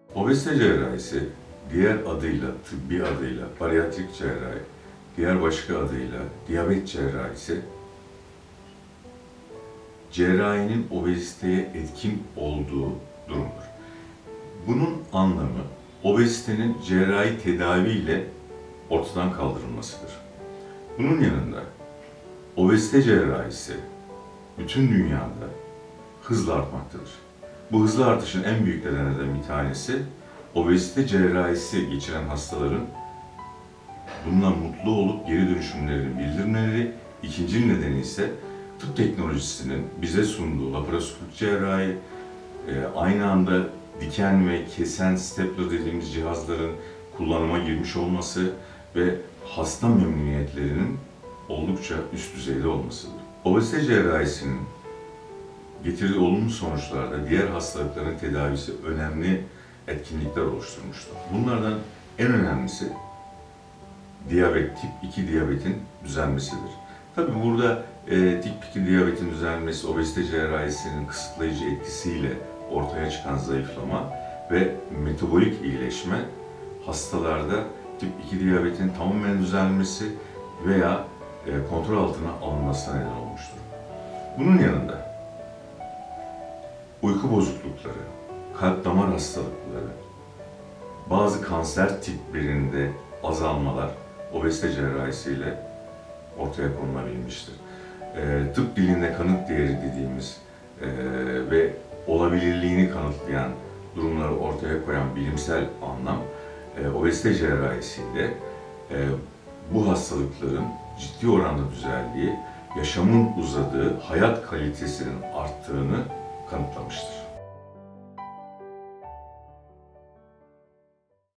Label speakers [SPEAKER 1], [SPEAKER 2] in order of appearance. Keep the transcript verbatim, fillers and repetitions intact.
[SPEAKER 1] Obezite cerrahisi, diğer adıyla, tıbbi adıyla bariyatrik cerrahi, diğer başka adıyla diyabet cerrahisi, cerrahinin obeziteye etkin olduğu durumdur. Bunun anlamı, obezitenin cerrahi tedaviyle ortadan kaldırılmasıdır. Bunun yanında, obezite cerrahisi bütün dünyada hızla artmaktadır. Bu hızlı artışın en büyük nedenlerinden bir tanesi, obezite cerrahisi geçiren hastaların bununla mutlu olup geri dönüşümlerini bildirmeleri. İkinci nedeni ise tıp teknolojisinin bize sunduğu laparoskopik cerrahi, aynı anda diken ve kesen stapler dediğimiz cihazların kullanıma girmiş olması ve hasta memnuniyetlerinin oldukça üst düzeyde olmasıdır. Obezite cerrahisinin getirdiği olumlu sonuçlarda diğer hastalıkların tedavisi önemli etkinlikler oluşturmuştur. Bunlardan en önemlisi diyabet, tip iki diyabetin düzelmesidir. Tabi burada e, tip iki diyabetin düzelmesi, obezite cerrahisinin kısıtlayıcı etkisiyle ortaya çıkan zayıflama ve metabolik iyileşme hastalarda tip iki diyabetin tamamen düzelmesi veya e, kontrol altına alınmasına neden olmuştur. Bunun yanında uyku bozuklukları, kalp damar hastalıkları, bazı kanser tiplerinde azalmalar obezite cerrahisiyle ortaya konulabilmiştir. E, tıp dilinde kanıt değeri dediğimiz e, ve olabilirliğini kanıtlayan durumları ortaya koyan bilimsel anlam, e, obezite cerrahisiyle e, bu hastalıkların ciddi oranda düzeldiği, yaşamın uzadığı, hayat kalitesinin arttığını kanıtlamıştır.